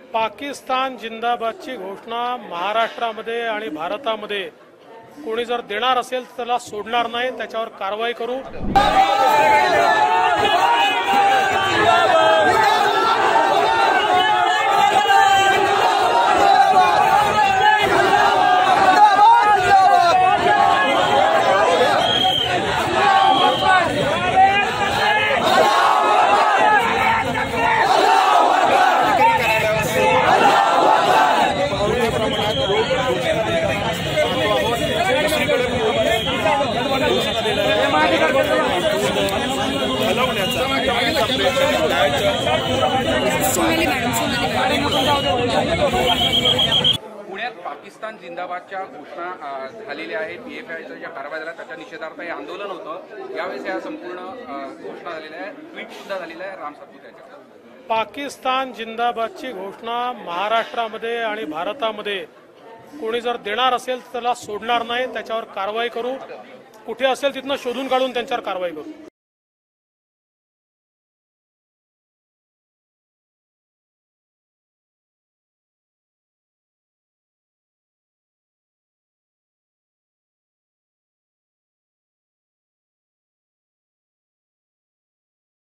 पाकिस्तान जिंदाबादची घोषणा महाराष्ट्रामध्ये आणि भारतामध्ये कोणी जर देणार असेल तर त्याला सोडणार नाही, त्याच्यावर कारवाई करू। पुण्यात पाकिस्तान जिंदाबादच्या घोषणा झालेल्या आहे। पीएफआयच्या ज्या कारवाई झाल्या त्याच्या निषेधार्थ हे आंदोलन होतं। यावेळेस या संपूर्ण घोषणा झालेल्या आहे, ट्विट सुद्धा झालेलं आहे राम सातपुतेच्या। पाकिस्तान जिंदाबादची घोषणा महाराष्ट्रामध्ये आणि भारतामध्ये कोणी जर देणार असेल तर त्याला सोडणार नाही, त्याच्यावर कारवाई करू। कुठे असेल तिथनं शोधून काढून त्यांच्यावर कारवाई करू।